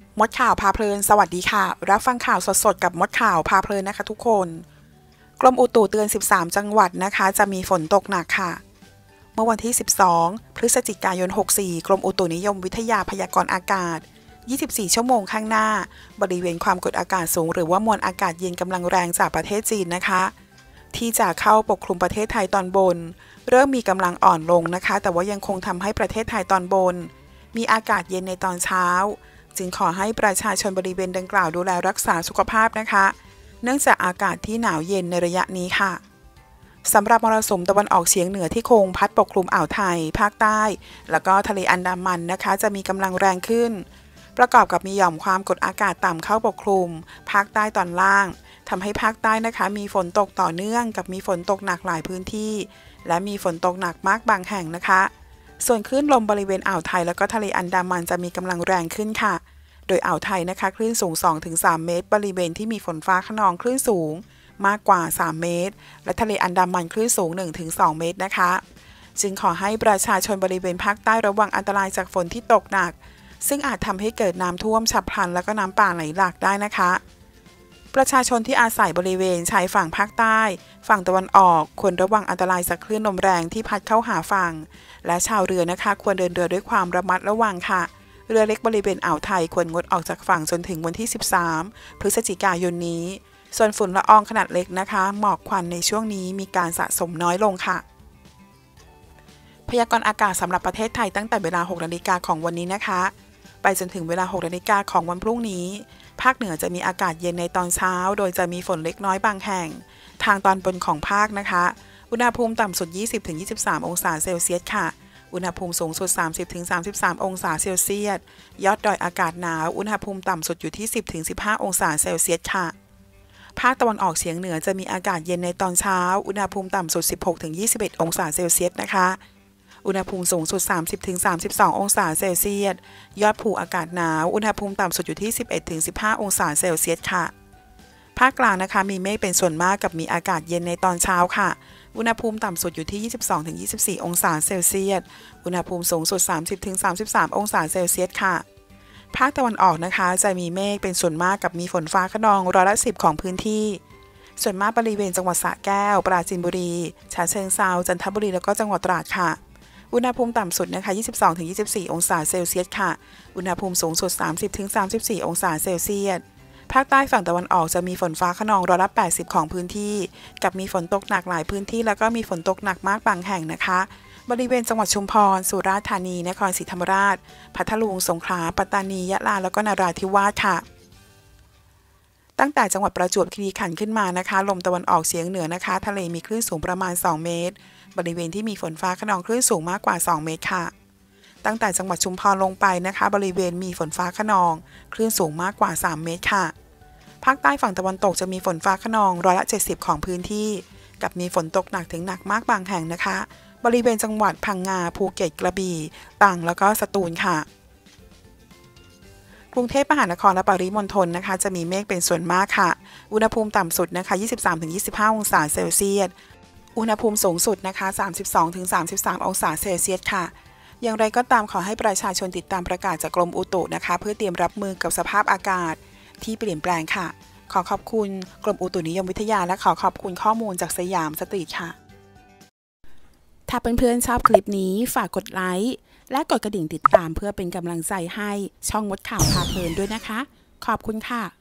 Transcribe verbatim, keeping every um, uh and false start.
มดข่าวพาเพลินสวัสดีค่ะรับฟังข่าวสดๆกับมดข่าวพาเพลินนะคะทุกคนกรมอุตุเตือนสิบสามจังหวัดนะคะจะมีฝนตกหนักค่ะเมื่อวันที่สิบสองพฤศจิกายนหกสี่กรมอุตุนิยมวิทยาพยากรณ์อากาศยี่สิบสี่ชั่วโมงข้างหน้าบริเวณความกดอากาศสูงหรือว่ามวลอากาศเย็นกำลังแรงจากประเทศจีนนะคะที่จะเข้าปกคลุมประเทศไทยตอนบนเริ่มมีกำลังอ่อนลงนะคะแต่ว่ายังคงทำให้ประเทศไทยตอนบนมีอากาศเย็นในตอนเช้าจึงขอให้ประชาชนบริเวณดังกล่าวดูแลรักษาสุขภาพนะคะเนื่องจากอากาศที่หนาวเย็นในระยะนี้ค่ะสำหรับมรสุมตะวันออกเฉียงเหนือที่คงพัดปกคลุมอ่าวไทยภาคใต้แล้วก็ทะเลอันดามันนะคะจะมีกำลังแรงขึ้นประกอบกับมีหย่อมความกดอากาศต่ำเข้าปกคลุมภาคใต้ตอนล่างทำให้ภาคใต้นะคะมีฝนตกต่อเนื่องกับมีฝนตกหนักหลายพื้นที่และมีฝนตกหนักมากบางแห่งนะคะส่วนคลื่นลมบริเวณอ่าวไทยแล้วก็ทะเลอันดามันจะมีกำลังแรงขึ้นค่ะโดยอ่าวไทยนะคะคลื่นสูง สองถึงสาม เมตรบริเวณที่มีฝนฟ้าคะนองคลื่นสูงมากกว่าสามเมตรและทะเลอันดามันคลื่นสูง หนึ่งถึงสอง เมตรนะคะจึงขอให้ประชาชนบริเวณภาคใต้ระวังอันตรายจากฝนที่ตกหนักซึ่งอาจทำให้เกิดน้ำท่วมฉับพลันและก็น้ำป่าไหลหลากได้นะคะประชาชนที่อาศัยบริเวณชายฝั่งภาคใต้ฝั่งตะวันออกควรระวังอันตรายจากคลื่นลมแรงที่พัดเข้าหาฝั่งและชาวเรือนะคะควรเดินเรือด้วยความระมัดระวังค่ะเรือเล็กบริเวณอ่าวไทยควรงดออกจากฝั่งจนถึงวันที่สิบสามพฤศจิกายนนี้ส่วนฝุ่นละอองขนาดเล็กนะคะหมอกควันในช่วงนี้มีการสะสมน้อยลงค่ะพยากรณ์อากาศสำหรับประเทศไทยตั้งแต่เวลาหกนาฬิกาของวันนี้นะคะไปจนถึงเวลาหกนาฬิกาของวันพรุ่งนี้ภาคเหนือจะมีอากาศเย็นในตอนเช้าโดยจะมีฝนเล็กน้อยบางแห่งทางตอนบนของภาคนะคะอุณหภูมิต่ำสุด ยี่สิบถึงยี่สิบสาม องศาเซลเซียสค่ะอุณหภูมิสูงสุด สามสิบถึงสามสิบสาม องศาเซลเซียสยอดดอยอากาศหนาวอุณหภูมิต่ำสุดอยู่ที่ สิบถึงสิบห้า องศาเซลเซียสค่ะภาคตะวันออกเฉียงเหนือจะมีอากาศเย็นในตอนเช้าอุณหภูมิต่ำสุด สิบหกถึงยี่สิบเอ็ด องศาเซลเซียสนะคะอุณหภูมิสูงสุด สามสิบถึงสามสิบสอง องศาเซลเซียสยอดภูอากาศหนาวอุณหภูมิต่ำสุดอยู่ที่ สิบเอ็ดถึงสิบห้า องศาเซลเซียสค่ะภาคกลางนะคะมีเมฆเป็นส่วนมากกับมีอากาศเย็นในตอนเช้าค่ะอุณหภูมิต่ำสุดอยู่ที่ ยี่สิบสองถึงยี่สิบสี่ องศาเซลเซียสอุณหภูมิสูงสุด สามสิบถึงสามสิบสาม องศาเซลเซียสค่ะภาคตะวันออกนะคะจะมีเมฆเป็นส่วนมากกับมีฝนฟ้าคะนองร้อยละสิบของพื้นที่ส่วนมากบริเวณจังหวัดสระแก้วปราจีนบุรีฉะเชิงเทราจันทบุรีแล้วก็จังหวัดตราดค่ะอุณหภูมิต่ำสุดนะคะ ยี่สิบสองถึงยี่สิบสี่ องศาเซลเซียสค่ะอุณหภูมิสูงสุด สามสิบถึงสามสิบสี่ องศาเซลเซียสภาคใต้ฝั่งตะวันออกจะมีฝนฟ้าคะนองร้อยละแปดสิบของพื้นที่กับมีฝนตกหนักหลายพื้นที่แล้วก็มีฝนตกหนักมากบางแห่งนะคะบริเวณจังหวัดชุมพรสุราษฎร์ธานีนครศรีธรรมราชพัทลุงสงขลาปัตตานียะลาแล้วก็นราธิวาสค่ะตั้งแต่จังหวัดประจวบคีรีขันธ์ขึ้นมานะคะลมตะวันออกเฉียงเหนือนะคะทะเลมีคลื่นสูงประมาณสองเมตรบริเวณที่มีฝนฟ้าคะนองคลื่นสูงมากกว่าสองเมตรค่ะตั้งแต่จังหวัดชุมพรลงไปนะคะบริเวณมีฝนฟ้าคะนองคลื่นสูงมากกว่าสามเมตรค่ะภาคใต้ฝั่งตะวันตกจะมีฝนฟ้าคะนองร้อยละเจ็ดสิบของพื้นที่กับมีฝนตกหนักถึงหนักมากบางแห่งนะคะบริเวณจังหวัดพังงาภูเก็ตกระบี่ตรังแล้วก็สตูลค่ะกรุงเทพมหานครและปริมณฑลนะคะจะมีเมฆเป็นส่วนมากค่ะอุณหภูมิต่ำสุดนะคะ ยี่สิบสามถึงยี่สิบห้า องศาเซลเซียสอุณหภูมิสูงสุดนะคะ สามสิบสองถึงสามสิบสาม องศาเซลเซียสค่ะอย่างไรก็ตามขอให้ประชาชนติดตามประกาศจากกรมอุตุนะคะเพื่อเตรียมรับมือกับสภาพอากาศที่เปลี่ยนแปลงค่ะขอขอบคุณกรมอุตุนิยมวิทยาและขอขอบคุณข้อมูลจากสยามสตรีทค่ะถ้าเพื่อนๆชอบคลิปนี้ฝากกดไลค์และกดกระดิ่งติดตามเพื่อเป็นกำลังใจให้ช่องมดข่าวพาเพลินด้วยนะคะขอบคุณค่ะ